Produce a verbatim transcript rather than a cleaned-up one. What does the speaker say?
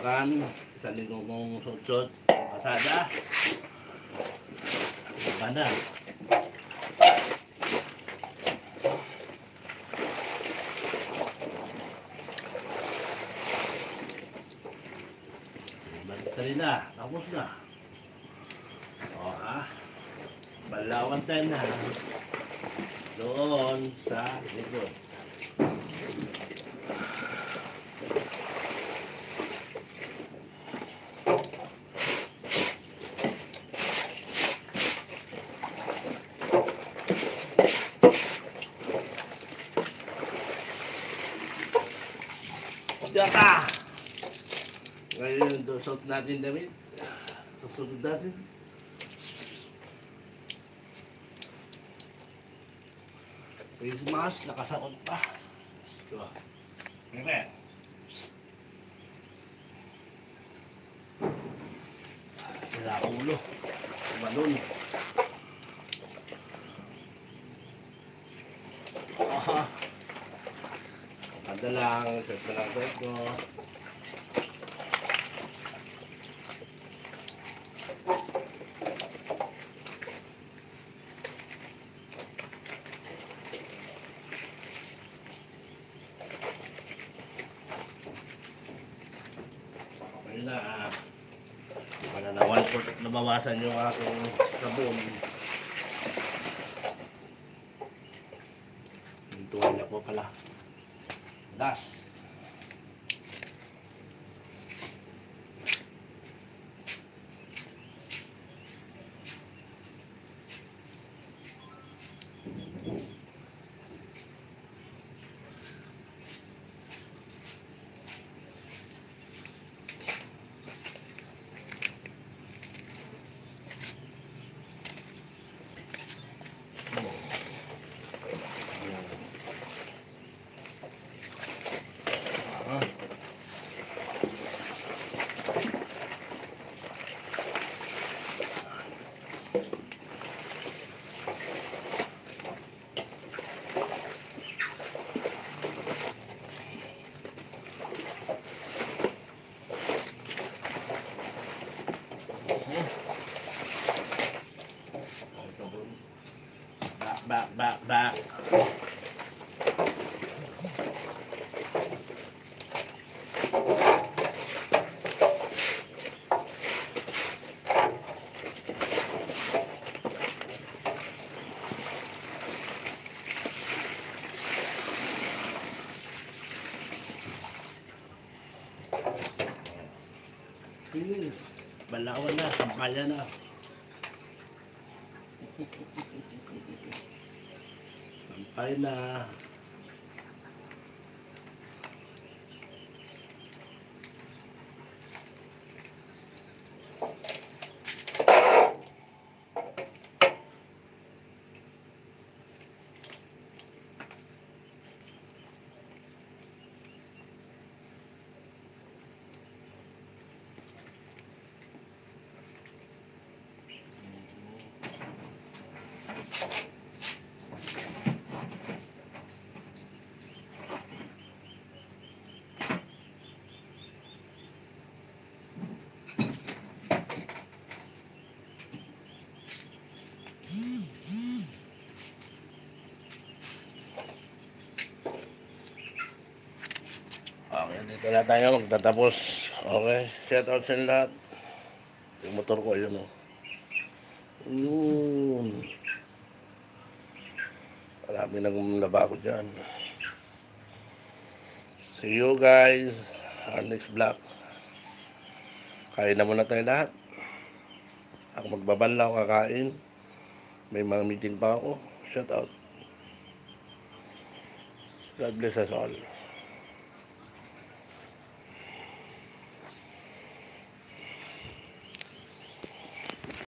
Bulacan. Isang linggo kong sutsot. Pasada. Banda. Balik na. Tapos na. O ha. Balawan tayo na. Doon sa likod. Data! Ngayon, dosot natin damit. Susunod natin. Christmas, nakasakot pa. Diba? Amen. Sila ulo. Balon. Aha. Kada lang, set na lang set ko. Na para na one fourth nabawasan yung aking sabon. Yung tuwalya ko pala. Das. Back, back, back. Please, balawan na, sampalya na. Sampay na. Okay, dito na tayo magtatapos. Okay, shout out sa lahat. Yung motor ko, yun o. Yun. Marami nang nabako dyan. See you guys on next vlog. Kain na muna tayo lahat. Ako magbabalaw, kakain. May mga meeting pa ako. Shout out. God bless us all.